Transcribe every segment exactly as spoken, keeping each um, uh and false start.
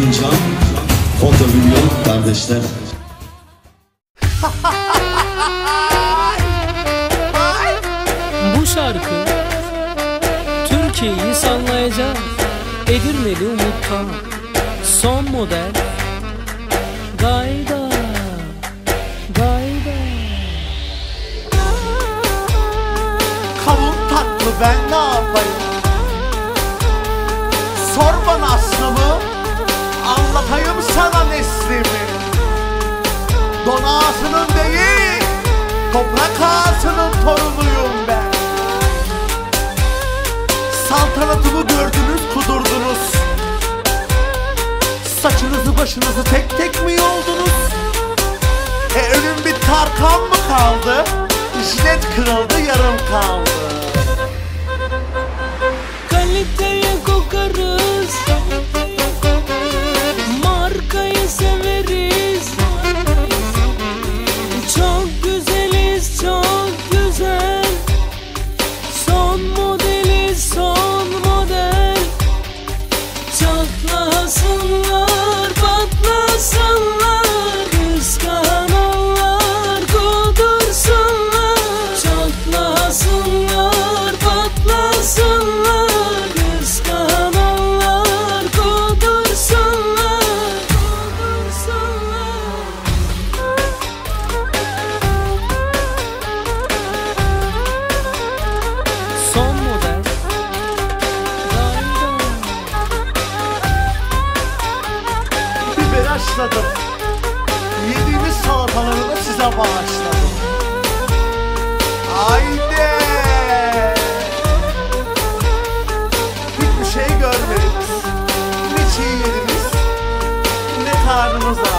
Can, Foto Milyon kardeşler. Bu şarkı Türkiye'yi sallayacak. Edirneli Umut'tan son model Gayda Gayda. Kavun tatlı ben ne yapayım? Sor bana aslımı, anlatayım sana neslimi. Don ağasının değil, toprak ağasının torunuyum ben. Saltanatımı gördünüz, kudurdunuz. Saçınızı başınızı tek tek mi yoldunuz? E ölüm bir Tarkan mı kaldı? Jilet kırıldı, yarım kaldı. Kaliteye kokarız, markayı severiz. Çok güzeliz, çok güzel. Son modeliz, son model. Çatlasınlar, patlasınlar, kıskananlar kudursunlar. Çatlasınlar, patlasınlar, kıskananlar kudursunlar, kudursunlar. Son model Gayda. Biber haşladım, yediğimiz salataları da size bağışladım. Haydi! Hiçbir şey görmediniz. Ne çiğ yediniz, ne karnınız ağrı.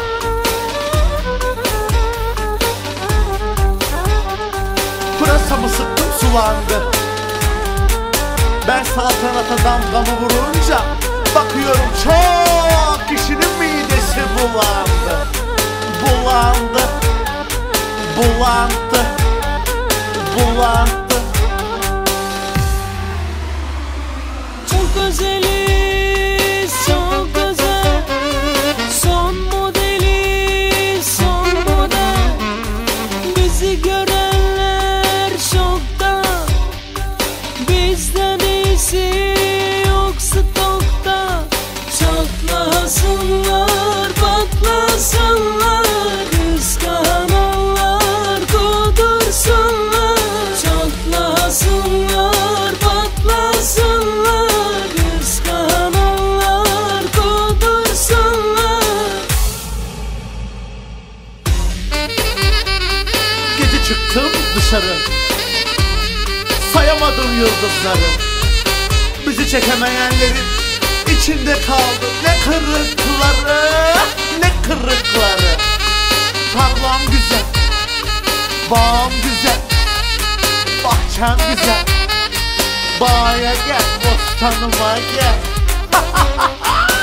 Pırasamı sıktım, sulandı. Ben saltanata damgamı vurunca bakıyorum çok kişinin midesi bulandı. Bulandı, bulandı, bulandı. Çok özeliz, çok özel. Son modeliz, son model. Bizi görenler şokta. Bizden iyisi yok stokta. Çatlasınlar, patlasınlar, kıskananlar kudursunlar. Çatlasınlar, patlasınlar, kıskananlar kudursunlar. Gece çıktım dışarı, sayamadım yıldızları. Bizi çekemeyenlerin içinde kaldı. Ne kırıkları, ne kırıkları. Tarlam güzel, bağım güzel, bahçem güzel. Bağa gel, bostanıma gel.